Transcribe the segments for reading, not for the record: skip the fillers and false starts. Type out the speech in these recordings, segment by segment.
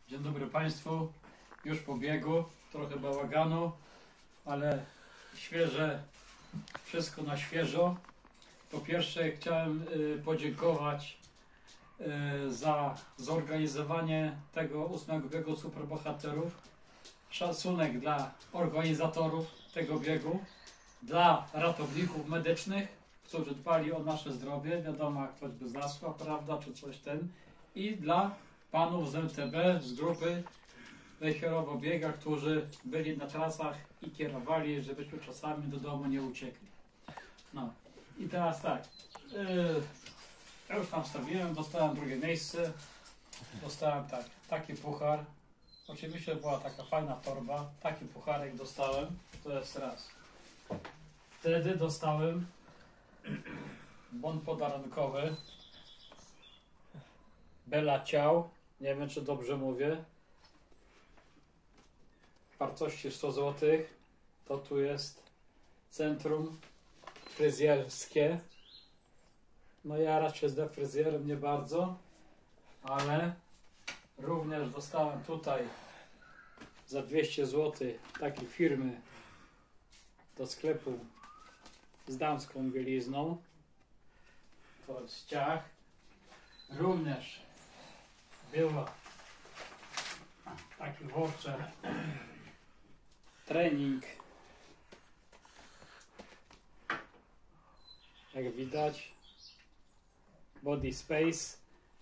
Dzień dobry Państwu. Już po biegu, trochę bałaganu, ale świeże, wszystko na świeżo. Po pierwsze chciałem podziękować za zorganizowanie tego 8. biegu superbohaterów. Szacunek dla organizatorów tego biegu, dla ratowników medycznych, którzy dbali o nasze zdrowie, wiadomo, jak ktoś by zasłał, prawda, czy coś i dla panów z MTB, z grupy Lechierowo Biega, którzy byli na trasach i kierowali, żebyśmy czasami do domu nie uciekli. No i teraz tak, ja już tam stawiłem, dostałem drugie miejsce, dostałem taki puchar. Oczywiście była taka fajna torba, taki pucharek dostałem, to jest raz. Wtedy dostałem bon podarunkowy Bella Ciao, nie wiem czy dobrze mówię, wartości 100 zł. To tu jest centrum fryzjerskie. No ja raczej z fryzjerem nie bardzo, ale również dostałem tutaj za 200 zł takiej firmy do sklepu z damską bielizną. To jest ciach. Również była taki voucher trening, jak widać, Body Space,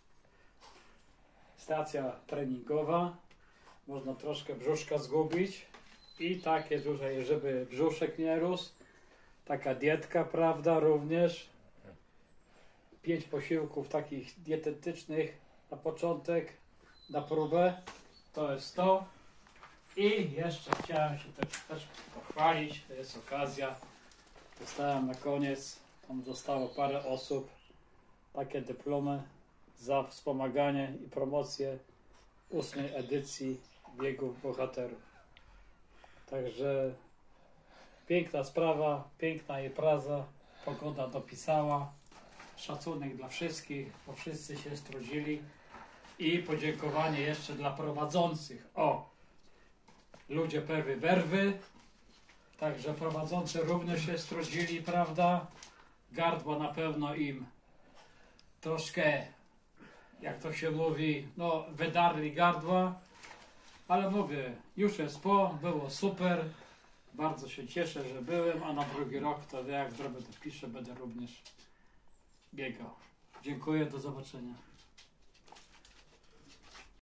stacja treningowa, można troszkę brzuszka zgubić i takie dużo, żeby brzuszek nie rósł, taka dietka, prawda, również 5 posiłków takich dietetycznych na początek, na próbę, to jest to. I jeszcze chciałem się też pochwalić, to jest okazja, dostałem na koniec, tam zostało parę osób, takie dyplomy za wspomaganie i promocję 8. edycji biegów bohaterów. Także piękna sprawa, piękna impreza, pogoda dopisała, szacunek dla wszystkich, bo wszyscy się strudzili i podziękowanie jeszcze dla prowadzących. Ludzie perwy werwy, także prowadzący również się strudzili, prawda? Gardła na pewno im troszkę, jak to się mówi, no wydarli gardła, ale mówię, już jest było super, bardzo się cieszę, że byłem, a na drugi rok to jak zrobię to piszę, będę również biegał. Dziękuję, do zobaczenia.